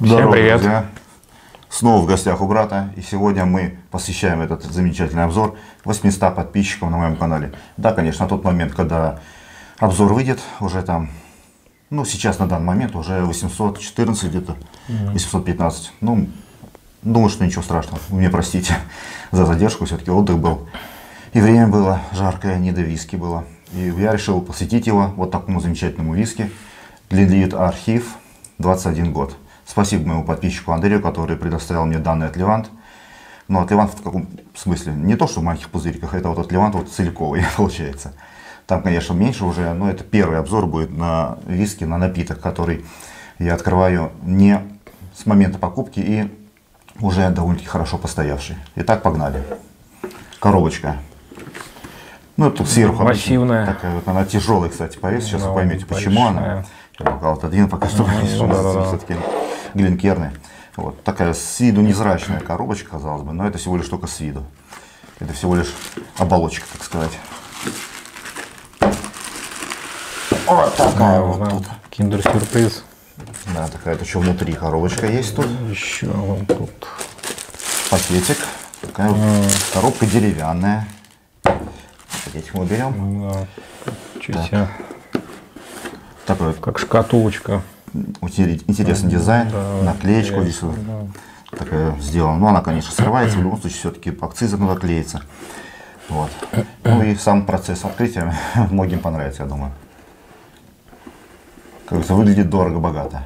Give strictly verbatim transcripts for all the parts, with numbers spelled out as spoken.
Всем привет! Друзья. Снова в гостях у брата, и сегодня мы посвящаем этот замечательный обзор восьмистам подписчикам на моем канале. Да, конечно, на тот момент, когда обзор выйдет, уже там, ну сейчас на данный момент уже восемьсот четырнадцать где-то, восемьсот пятнадцать. Ну, думаю, что ничего страшного, вы мне простите за задержку, все-таки отдых был. И время было жаркое, не до виски было. И я решил посвятить его вот такому замечательному виски. Glenlivet Archive, двадцать один год. Спасибо моему подписчику Андрею, который предоставил мне данный отливант. Но отливант в каком смысле? Не то, что в маленьких пузырьках, это вот отливант вот целиковый получается. Там, конечно, меньше уже, но это первый обзор будет на виски, на напиток, который я открываю не с момента покупки и уже довольно-таки хорошо постоявший. Итак, погнали. Коробочка. Ну, тут сверху массивная. Такая вот, она тяжелая, кстати, повес. Сейчас вы поймете, почему она. Я пока отодвину, пока что все-таки Гленкерны. Вот такая с виду невзрачная коробочка, казалось бы, но это всего лишь только с виду. Это всего лишь оболочка, так сказать. Вот такая ну, вот да, тут. Киндер-сюрприз. Да, такая вот еще внутри коробочка есть тут. Еще вон тут. Пакетик. Такая вот mm. коробка деревянная. Пакетик мы берем. Да. Чуть так. Такой вот. Как шкатулочка. Интересный дизайн, да, наклеечка здесь да. такая сделана. Но она, конечно, срывается, в любом случае все-таки акцизом надо клеится. Вот. Ну и сам процесс открытия многим понравится, я думаю. Как говорится, выглядит дорого-богато.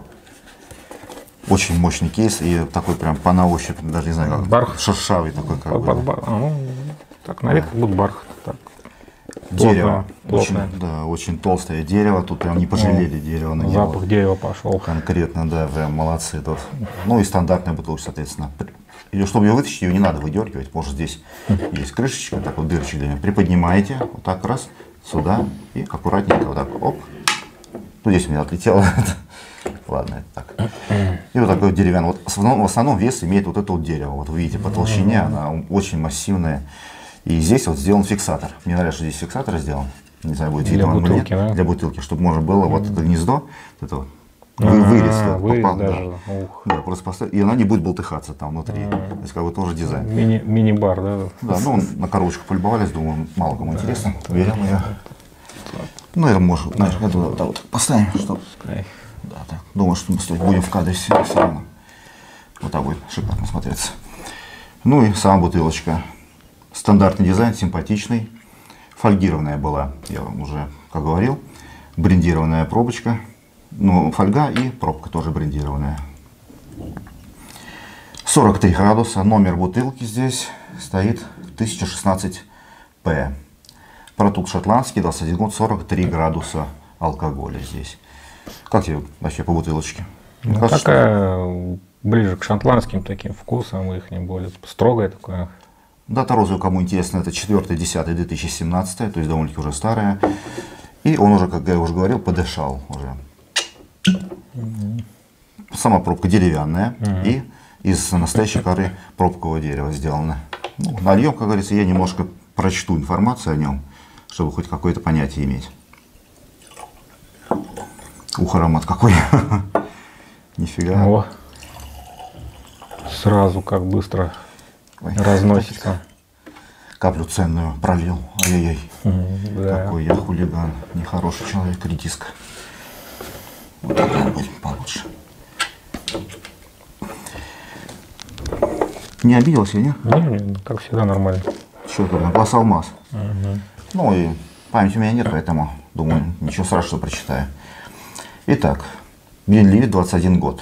Очень мощный кейс и такой прям по на ощупь, даже не знаю как, бархат. Шершавый такой как бы. Бар, а, ну, так, на вид как будто бархат. Так. Дерево, плотное, очень, да, очень толстое дерево, тут прям не пожалели ну, дерево на него. Запах дерева пошел. Конкретно, да, прям молодцы тут. Ну и стандартная бутылка, соответственно. И чтобы ее вытащить, ее не надо выдергивать, может здесь есть крышечка, так вот дырочка для нее. Приподнимаете, вот так раз, сюда и аккуратненько вот так, оп. Ну здесь у меня отлетело, ладно, это так. И вот такой деревянный, вот в основном, в основном вес имеет вот это вот дерево, вот вы видите по толщине, она очень массивная. И здесь вот сделан фиксатор. Мне нравится, что здесь фиксатор сделан. Не знаю, будет видно вам или нет. Да? Для бутылки, чтобы можно было mm -hmm. вот это гнездо, это вот, вы, вырез, а, вот, вырез попал, даже. Да. Ух. Да, просто поставить, и она не будет болтыхаться там внутри. А -а -а. То есть как бы тоже дизайн. Мини, мини-бар, да? Да, ну на коробочку полюбовались, думаю, мало кому да. интересно. Берем ее. Ну это может, знаешь, это вот, вот поставим, чтобы. Да, так. Думаю, что мы стоять будем в кадре все, все равно. Вот так будет шикарно смотреться. Ну и сама бутылочка. Стандартный дизайн, симпатичный. Фольгированная была, я вам уже как говорил. Брендированная пробочка. Ну, фольга и пробка тоже брендированная. сорок три градуса. Номер бутылки здесь стоит тысяча шестнадцать пэ. Продукт шотландский, двадцать один год, сорок три градуса алкоголя здесь. Как тебе вообще по бутылочке? Ну, кажется, такая что... ближе к шотландским таким вкусам, их не более строгая такая. Дата розовая, кому интересно, это четвёртое десятое две тысячи семнадцатое, то есть довольно-таки уже старая. И он уже, как я уже говорил, подышал уже. Mm-hmm. Сама пробка деревянная mm-hmm. и из настоящей коры пробкового дерева сделана. Ну, нальем, как говорится, я немножко прочту информацию о нем, чтобы хоть какое-то понятие иметь. Ух, аромат какой. Нифига. О, сразу как быстро. Ой, разносится. Каплю ценную пролил. Ай-яй-яй. Да. Какой я хулиган. Нехороший человек, редиска. Вот такая будет получше. Не обиделся, не? Не, не, как всегда нормально. Что тут? Глаз алмаз. Угу. Ну и памяти у меня нет, поэтому думаю, ничего страшного, что прочитаю. Итак, Glenlivet, двадцать один год.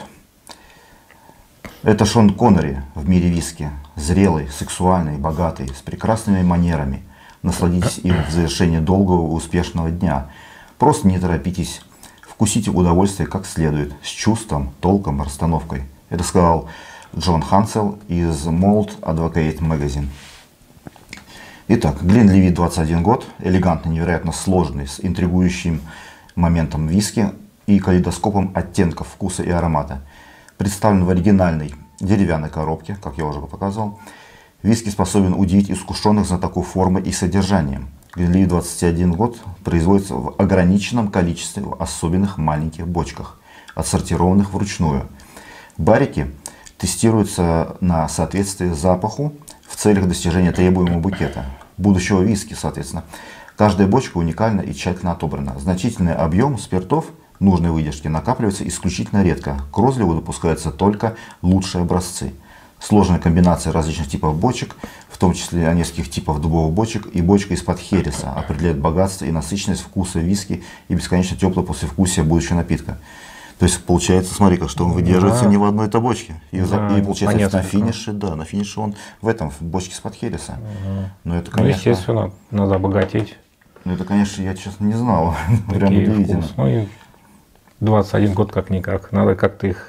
Это Шон Коннери в мире виски. Зрелый, сексуальный, богатый, с прекрасными манерами. Насладитесь им в завершении долгого и успешного дня. Просто не торопитесь. Вкусите удовольствие как следует, с чувством, толком, расстановкой. Это сказал Джон Хансел из Malt Advocate Magazine. Итак, Glenlivet, двадцать один год. Элегантный, невероятно сложный, с интригующим моментом виски и калейдоскопом оттенков вкуса и аромата. Представлен в оригинальной деревянной коробке, как я уже показал. Виски способен удивить искушенных знатоков формы и содержанием. Glenlivet двадцать один год производится в ограниченном количестве в особенных маленьких бочках, отсортированных вручную. Барики тестируются на соответствие запаху в целях достижения требуемого букета, будущего виски, соответственно. Каждая бочка уникальна и тщательно отобрана. Значительный объем спиртов нужной выдержки накапливается исключительно редко. К розливу допускаются только лучшие образцы. Сложная комбинация различных типов бочек, в том числе нескольких типов дубовых бочек и бочка из-под хереса, определяет богатство и насыщенность вкуса виски и бесконечно теплое послевкусие будущего напитка. То есть получается, смотри, как что он выдерживается, да, не в одной этой бочке. И, да, и получается, на финише, да, на финише он в этом, в бочке из-под хереса. Угу. Но это, конечно, ну, естественно, надо обогатить. Ну, это, конечно, я, честно, не знал. Прям удивительно. Ну, и двадцать один год как-никак. Надо как-то их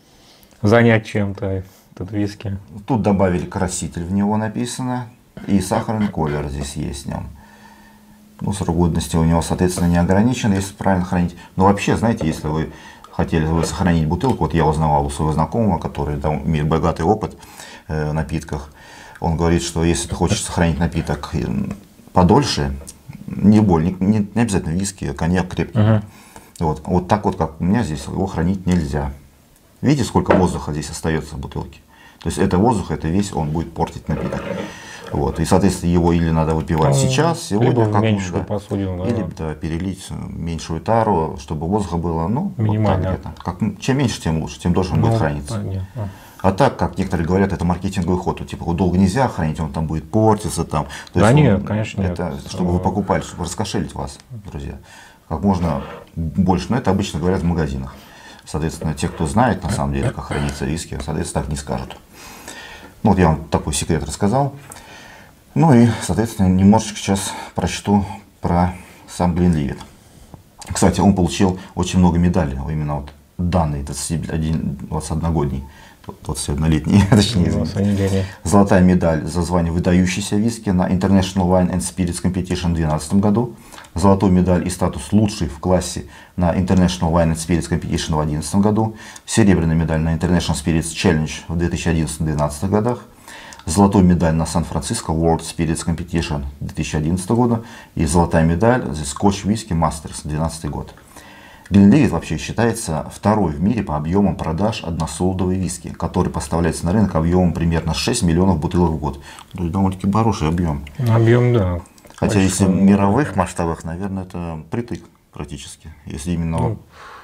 занять чем-то, этот виски. Тут добавили краситель, в него написано. И сахарный колер здесь есть в нем. Ну, срок годности у него, соответственно, не ограничен, если правильно хранить. Но вообще, знаете, если вы хотели вы сохранить бутылку, вот я узнавал у своего знакомого, который да, имеет богатый опыт э, в напитках, он говорит, что если ты хочешь сохранить напиток подольше, не более, не, не обязательно виски, а коньяк крепкий. Uh-huh. Вот, вот так вот, как у меня здесь, его хранить нельзя. Видите, сколько воздуха здесь остается в бутылке? То есть это воздух, это весь, он будет портить напиток. Вот. И, соответственно, его или надо выпивать ну, сейчас, сегодня, как меньшую да, посудину, да. или да, перелить меньшую тару, чтобы воздуха было, ну, минимально. Вот так, как, чем меньше, тем лучше, тем дольше он ну, будет храниться. Понятно. А так, как некоторые говорят, это маркетинговый ход, вот, типа, его долго нельзя хранить, он там будет портиться. Там. То да есть, нет, он, конечно это, нет. чтобы вы покупали, чтобы раскошелить вас, друзья, как можно больше. Но это обычно говорят в магазинах. Соответственно, те, кто знает, на самом деле, как хранится виски, соответственно, так не скажут. Ну, вот я вам такой секрет рассказал. Ну и, соответственно, немножечко сейчас прочту про сам Glenlivet. Кстати, он получил очень много медалей, именно вот данный двадцатиодногодний, двадцатиоднолетний, точнее, извините. Золотая медаль за звание выдающийся виски на International Wine and Spirits Competition в две тысячи двенадцатом году, золотую медаль и статус лучший в классе на International Wine and Spirits Competition в две тысячи одиннадцатом году, серебряная медаль на International Spirits Challenge в две тысячи одиннадцатом — две тысячи двенадцатом годах, золотую медаль на Сан-Франциско World Spirits Competition две тысячи одиннадцатого года и золотая медаль за Scotch Whisky Masters две тысячи двенадцатый год. Glenlivet вообще считается второй в мире по объемам продаж односолодовой виски, который поставляется на рынок объемом примерно шесть миллионов бутылок в год. То есть довольно-таки хороший объем. Объем, да. Хотя очень если в мировых масштабах, наверное, это притык практически. Если именно, ну,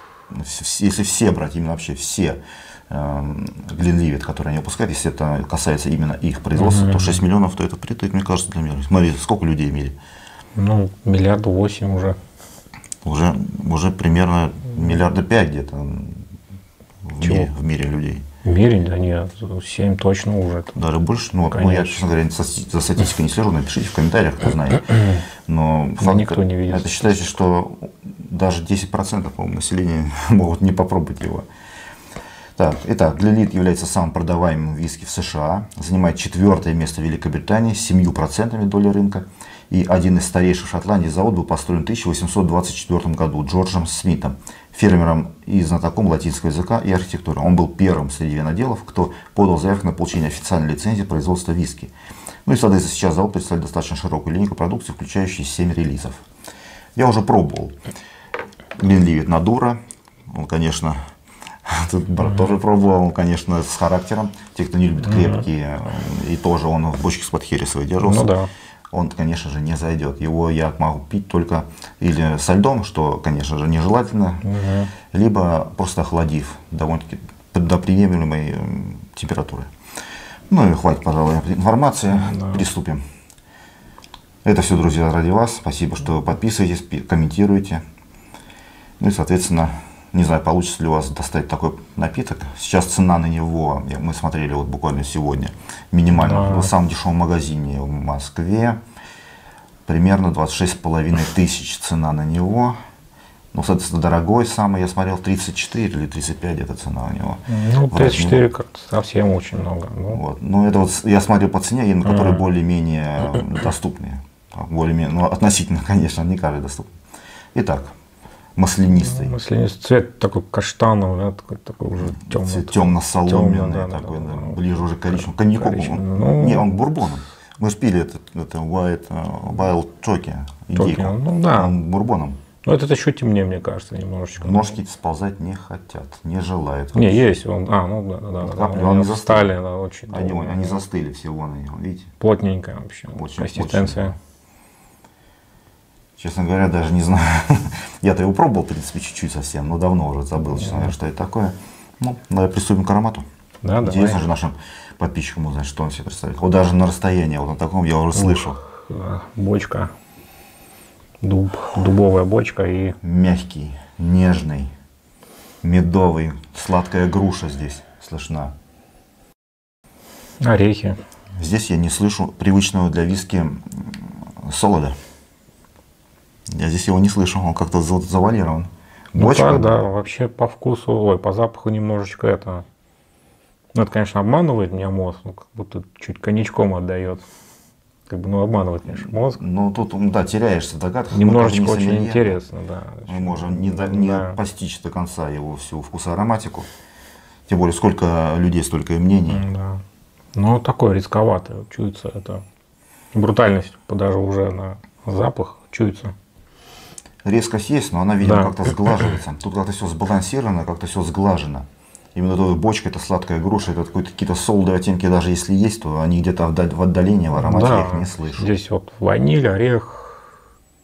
если все брать, именно вообще все Glenlivet, которые они выпускают, если это касается именно их производства, uh-huh. то шесть миллионов, то это притык, мне кажется, для мира. Смотри, сколько людей в мире? Ну, миллиард восемь уже. Уже, уже примерно миллиарда пять где-то в мире, в мире людей. В мире, да нет, семь точно уже. Даже больше, ну, ну я, честно говоря, за статистикой не слежу, напишите в комментариях, кто знает. Но факт, никто не видит. Это считается, что даже десять процентов, по-моему, населения могут не попробовать его. Так, итак, Glenlivet является самым продаваемым виски в США, занимает четвертое место в Великобритании с семью процентами доли рынка. И один из старейших в Шотландии завод был построен в тысяча восемьсот двадцать четвёртом году Джорджем Смитом, фермером и знатоком латинского языка и архитектуры. Он был первым среди виноделов, кто подал заявку на получение официальной лицензии производства виски. Ну и, соответственно, сейчас завод представляет достаточно широкую линейку продукции, включающую семь релизов. Я уже пробовал Glenlivet Надура, он, конечно... Тут брат mm-hmm. тоже пробовал, он, конечно, с характером. Те, кто не любит крепкие, mm-hmm. и тоже он в бочке из-под хереса выдерживался. Ну, да. Он, конечно же, не зайдет. Его я могу пить только или со льдом, что, конечно же, нежелательно, mm-hmm. либо просто охладив довольно-таки до приемлемой температуры. Ну и хватит, пожалуй, информации. Mm-hmm. Приступим. Это все, друзья, ради вас. Спасибо, что подписываетесь, комментируете. Ну и, соответственно, не знаю, получится ли у вас достать такой напиток. Сейчас цена на него, мы смотрели вот буквально сегодня, минимально да. в самом дешевом магазине в Москве, примерно двадцать шесть с половиной тысяч цена на него. Ну, соответственно, дорогой самый, я смотрел, тридцать четыре или тридцать пять это цена у него. Ну, тридцать четыре как-то совсем очень много. Ну, вот. Ну это вот я смотрел по цене, на которые mm. более-менее доступные. Более-менее, ну, относительно, конечно, не каждый доступный. Итак. Маслянистый. Ну, маслянистый цвет такой каштановый, да, такой, такой уже темный. Темно-соломенный, да, такой, да, да, да, ближе уже к коричневому. Коньяку, ну, не, он бурбоном. Мы же пили это, это White uh, Wild Turkey. Ну, да. Он бурбоном. Ну, это чуть темнее, мне кажется, немножечко. Ножки сползать не хотят, не желают. Не, есть он. А, ну да, да, Вот да. капли, да. они Встали, да, очень. Они, долго. они застыли все, вон они, видите? Плотненькая вообще. Очень, консистенция. очень. Честно говоря, даже не знаю. Я-то его пробовал, в принципе, чуть-чуть совсем, но давно уже забыл, честно говоря, что это такое. Ну, давай приступим к аромату. Да, да. Интересно же нашим подписчикам узнать, что он себе представляет. Вот даже на расстоянии, вот на таком я уже слышал. Ух, бочка. Дуб, дубовая бочка и... Мягкий, нежный, медовый, сладкая груша здесь слышна. Орехи. Здесь я не слышу привычного для виски солода. Я здесь его не слышу, он как-то завуалирован. Бочка, ну как, да, вообще по вкусу, ой, по запаху немножечко это... Ну, это, конечно, обманывает меня мозг, ну, как будто чуть коньячком отдает. Как бы, ну, обманывает, конечно, мозг. Ну, тут, да, теряешься в догадках. Немножечко не очень интересно, да. Мы можем не, до, не да. постичь до конца его всю вкусоароматику. Тем более, сколько людей, столько и мнений. Да. Ну, такое рисковатое, чуется это. Брутальность даже уже на запах чуется. Резкость есть, но она, видимо, да. как-то сглаживается. Тут как-то все сбалансировано, как-то все сглажено. Именно эта бочка, это сладкая груша, это какие-то солдовые оттенки, даже если есть, то они где-то в отдалении, в аромате да, я их не слышу. Здесь вот ваниль, орех.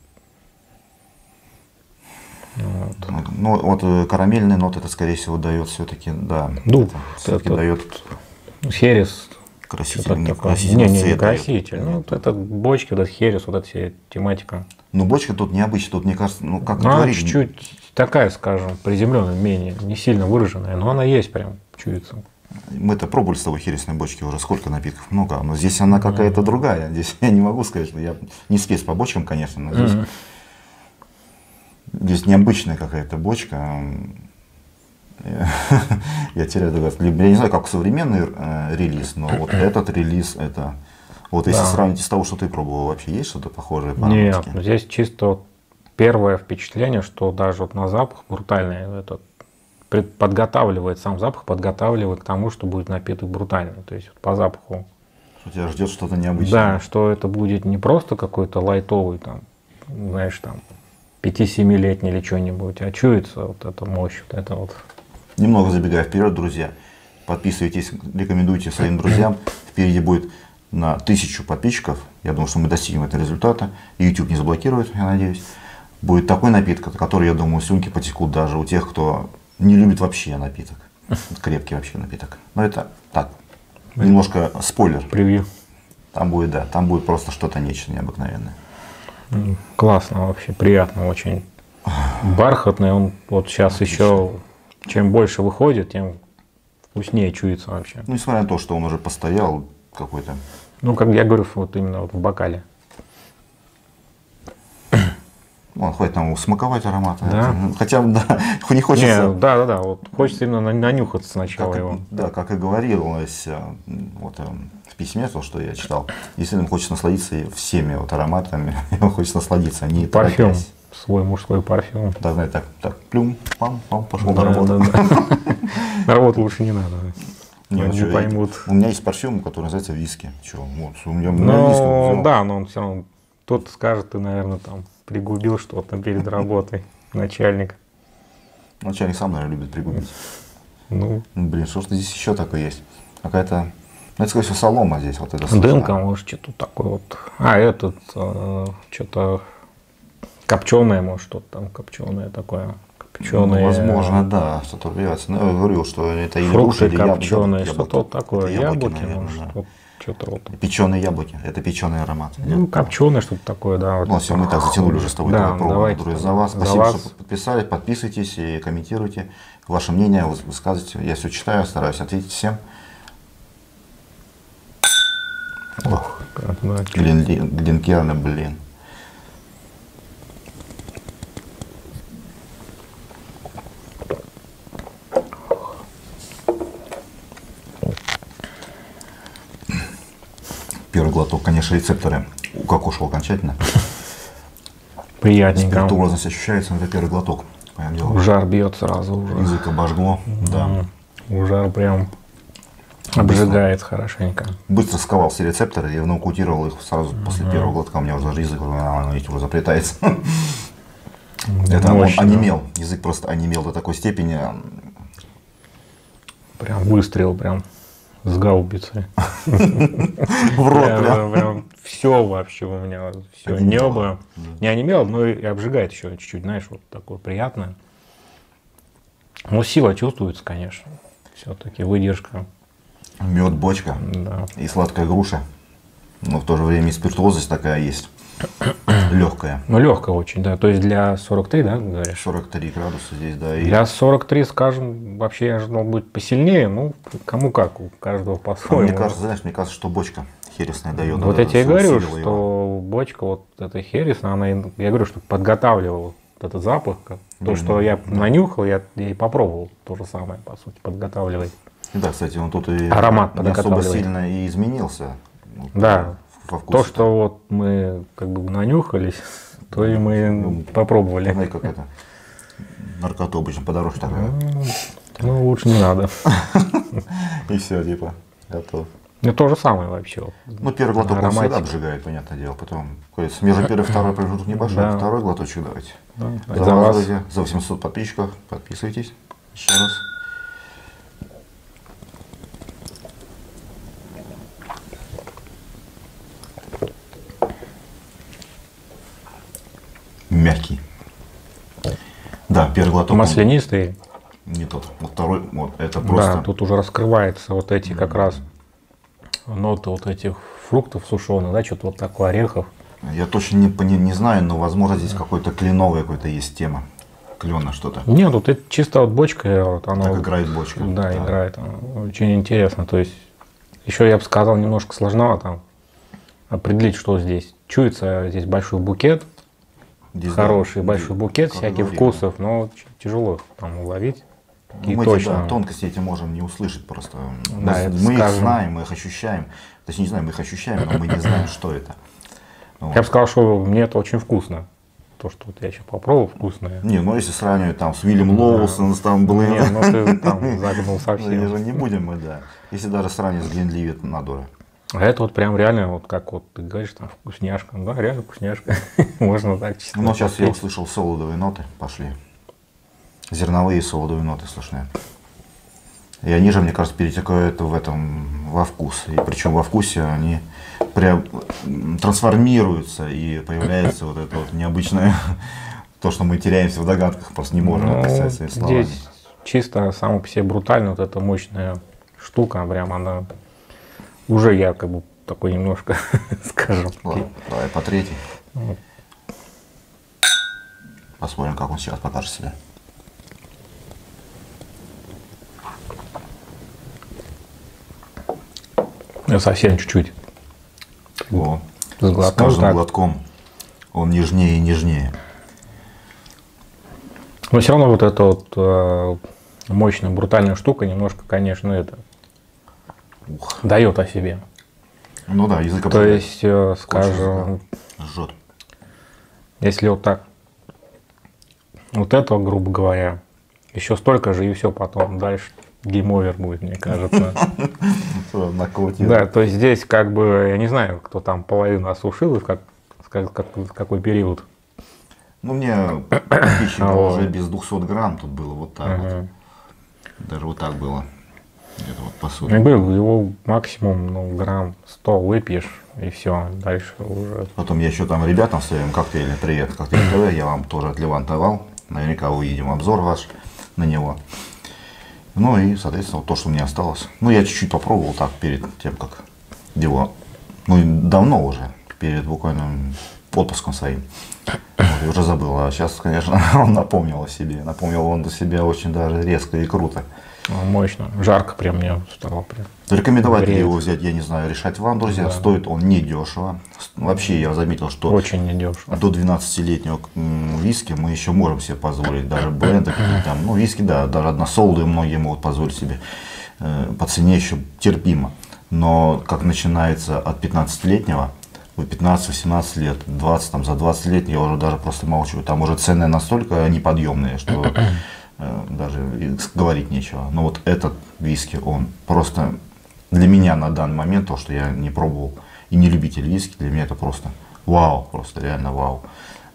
Вот. Ну, вот карамельный нот, это, скорее всего, дает все-таки, да, дуб. Все-таки это дает херес. Краситель, не, краситель, не, не, не краситель. Ну, вот это бочки, вот этот херес, вот эта вся тематика. Ну, бочка тут необычная, тут, мне кажется, ну, как ну, она говорить. чуть-чуть такая, скажем, приземленная, менее, не сильно выраженная, но она есть прям, чуется. Мы-то пробовали с тобой хересной бочки уже сколько напитков, много, но здесь она какая-то mm-hmm. другая. Здесь я не могу сказать, что я не спец по бочкам, конечно, но здесь, mm-hmm. здесь необычная какая-то бочка. Я теряю догадку. Я не знаю, как современный э, релиз, но вот этот релиз, это... Вот если да. сравнить с того, что ты пробовал, вообще есть что-то похожее по ароматике? Нет, здесь чисто вот первое впечатление, что даже вот на запах брутальный, этот, подготавливает, сам запах подготавливает к тому, что будет напиток брутальный. То есть вот по запаху. Что тебя ждет что-то необычное. Да, что это будет не просто какой-то лайтовый, там, знаешь, там, пяти-семилетний или что-нибудь, а чуется вот эта мощь, вот это вот. Немного забегая вперед, друзья, подписывайтесь, рекомендуйте своим друзьям. Впереди будет на тысячу подписчиков. Я думаю, что мы достигнем этого результата. YouTube не заблокирует, я надеюсь. Будет такой напиток, который, я думаю, слюнки потекут даже у тех, кто не любит вообще напиток. Крепкий вообще напиток. Но это так, немножко спойлер. Превью. Там будет, да, там будет просто что-то нечто необыкновенное. Классно вообще, приятно очень. Бархатный, он вот сейчас Отлично. Еще, чем больше выходит, тем вкуснее чуется вообще. Ну, несмотря на то, что он уже постоял какой-то. Ну, как я говорю, вот именно вот в бокале. Ну, хватит нам смаковать аромат. Да. Хотя да, не хочется. Не, да, да, да. Вот хочется именно нанюхаться сначала как, его. Да, как и говорилось вот, в письме, то, что я читал, действительно хочется насладиться всеми вот ароматами, хочется насладиться, а не парфюм, торопясь. Свой мужской парфюм. Да, знаете, так, так, плюм, пам, пам, пошел да, на работу. Да, да. На работу лучше не надо. Не, не что, поймут. У меня есть парфюм, который называется виски. Че, вот, у меня, ну, виски, да, но он все равно, кто-то скажет, ты, наверное, там пригубил что-то перед работой, начальник. Начальник сам, наверное, любит пригубить. Ну. Блин, что ж здесь еще такое есть? Какая-то, ну, это, скорее всего, солома здесь. Вот это дымка, может, что-то такое вот. А, этот, э, что-то копченое, может, что-то там копченое такое. Копченое. Ну, возможно, да, что-то вливается. Но я говорил, что это или фрукты или копченые, что-то вот такое. Это яблоки, яблоки, наверное, может, да. вот, что-то вот. Печеные яблоки, это печеный аромат. Ну, копченое что-то такое, да. Вот. Ну, все, мы так затянули уже с тобой. Да, давайте, друзья, за вас. За Спасибо, вас. что подписались, подписывайтесь и комментируйте. Ваше мнение высказывайте. Я все читаю, стараюсь ответить всем. Ох, как, да, Глинкерна, блин. Первый глоток, конечно, рецепторы как ушел окончательно. Приятненько. Спиртуозность ощущается, но это первый глоток. Жар бьет сразу уже. Язык обожгло, да. Жар прям обжигает быстро, хорошенько. Быстро сковал все рецепторы и нокаутировал их сразу после mm-hmm. первого глотка. У меня уже даже язык уже заплетается. Это он Мощно. онемел, язык просто онемел до такой степени. Прям выстрел, прям с гаубицы. В рот прям. Прям все вообще у меня, все небо. Не онемело, но и обжигает еще чуть-чуть, знаешь, вот такое приятное. Но сила чувствуется, конечно. Все-таки выдержка. Мед, бочка Да. и сладкая груша. Но в то же время и спиртуозность такая есть. Легкая. Ну, легкая очень, да. То есть для сорок три, да, говоришь? сорок три градуса здесь, да. И Для сорок три, скажем, вообще я ожидал быть посильнее. Ну, кому как, у каждого а по-своему. мне кажется, знаешь, мне кажется, что бочка хересная дает. Вот это, я тебе и говорю, усилила что его. бочка вот эта хересная, она, я говорю, что подготавливала вот этот запах. как- То, Мгм, что я да. нанюхал, я, я и попробовал. То же самое, по сути, подготавливает. Да, кстати, он тут и Аромат не особо подготавливает. сильно и изменился. Вот, Да. во вкусе. То, что вот мы как бы нанюхались, то и мы попробовали. Знаете, как это? Наркоту обычно подороже такая. Ну, лучше не надо. И все, типа, готов. Ну, то же самое вообще. вот. Ну, первый глоток он всегда Ароматика. обжигает, понятное дело. Потом, какой-то между первым и второй промежуток небольшой. Да. Второй глоточек давайте. Да, За за вас, вас. друзья, за восемьсот подписчиков. Подписывайтесь. Еще раз. Мягкий. Да, первый глоток. он Маслянистый. Не тот. Вот второй, вот это просто. Да, тут уже раскрывается вот эти как раз ноты вот этих фруктов сушеных, да, что-то вот такое, орехов. Я точно не, пони- не знаю, но возможно здесь какой-то кленовый какой-то есть тема. Клена что-то. Нет, тут это чисто вот бочка, вот она Так вот, играет бочка. да, играет. она Очень интересно. То есть еще я бы сказал, немножко сложновато там определить, что здесь. Чуется здесь большой букет, Здесь, да, хороший и- большой букет как всяких говорили. вкусов, но ч- тяжело там уловить. Ну, И мы эти, точно. да, тонкости эти можем не услышать просто. Да, мы это мы их скажем. знаем, мы их ощущаем. Точнее, не знаем, мы их ощущаем, но мы не знаем, что это. Вот. Я бы сказал, что мне это очень вкусно. То, что вот я сейчас попробовал, вкусное. Не, ну если сравнивать там с Уильям Лоусон, там, блин. Не, ну ты там загнул Ну, совсем. же не будем мы, да. Если даже сравнивать с Гленливит Надора. А это вот прям реально, вот как вот ты говоришь, там вкусняшка. Ну да, реально вкусняшка. Можно так чисто. Ну, сейчас я попить. услышал солодовые ноты, пошли. Зерновые солодовые ноты слышны. И они же, мне кажется, перетекают в этом, во вкус. И причем во вкусе они прям трансформируются, и появляется вот это вот необычное, то, что мы теряемся в догадках, просто не можем Ну, описать своими словами. здесь чисто само по себе брутально, вот эта мощная штука, прям она уже я как бы такой немножко, скажем. Ладно, давай по третий. Вот. Посмотрим, как он сейчас покажет себя. Я совсем чуть-чуть. О, С с глотком каждым так. глотком он нежнее и нежнее. Но все равно вот эта вот э, мощная, брутальная штука немножко, конечно, это Ух. дает о себе. Ну да, язык То обжигает. есть, э, скажем, Жжет. если вот так, вот этого, грубо говоря, еще столько же и все, потом дальше гейм-овер будет, мне кажется. Накрутил. Да, то есть здесь как бы, я не знаю, кто там половину осушил и в как, как- как- в какой период. Ну, мне подписчиков Вот. уже без двухсот грамм тут было вот так вот. Ага. Даже вот так было. Где-то вот по Я сути. говорю, его максимум ну, грамм сто выпьешь и все, дальше уже. Потом я еще там ребятам в своем коктейле, привет, коктейль ТВ, я вам тоже отливантовал. Наверняка увидим обзор ваш на него. Ну и, соответственно, вот то, что мне осталось. Ну, я чуть-чуть попробовал так перед тем, как его, ну, и давно уже, перед буквально отпуском своим. Вот, я уже забыл. А сейчас, конечно, он напомнил о себе. Напомнил он о себе очень даже резко и круто. Мощно. Жарко прям мне стало прям. Рекомендовать ли Греет. его взять, я не знаю, решать вам, друзья. Да. Стоит он недешево. Вообще, я заметил, что Очень недешево. до двенадцатилетнего м, виски мы еще можем себе позволить. Даже бренды какие-то там. Ну, виски, да, даже односолодые многие могут позволить себе. Э, по цене еще терпимо. Но как начинается от пятнадцатилетнего, вы пятнадцать-восемнадцать лет, двадцать, там, за двадцать лет я уже даже просто молчу. Там уже цены настолько неподъемные, что э, даже и говорить нечего. Но вот этот виски, он просто для меня на данный момент, то, что я не пробовал и не любитель виски, для меня это просто вау, просто реально вау.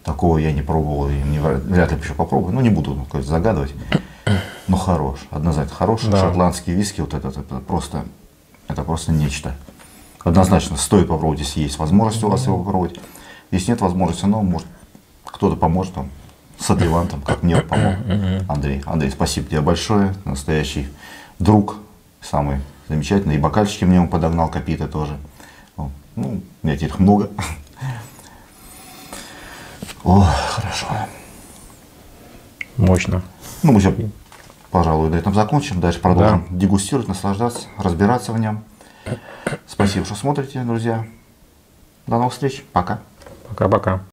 Такого я не пробовал и не, вряд ли еще попробую. Ну, не буду ну, загадывать. Но хорош, однозначно хорош. Да. Шотландские виски, вот этот, это просто, это просто нечто. Однозначно стоит попробовать, если есть возможность у вас его попробовать. Если нет возможности, ну, может, кто-то поможет вам с адъювантом, как мне помог Андрей. Андрей, спасибо тебе большое. Настоящий друг, самый замечательный. И бокальчики мне он подогнал, капиты тоже. Ну, у меня теперь их много. О, хорошо. Мощно. Ну, мы все, пожалуй, на этом закончим. Дальше продолжим да. дегустировать, наслаждаться, разбираться в нем. Спасибо, что смотрите, друзья. До новых встреч. Пока. Пока-пока.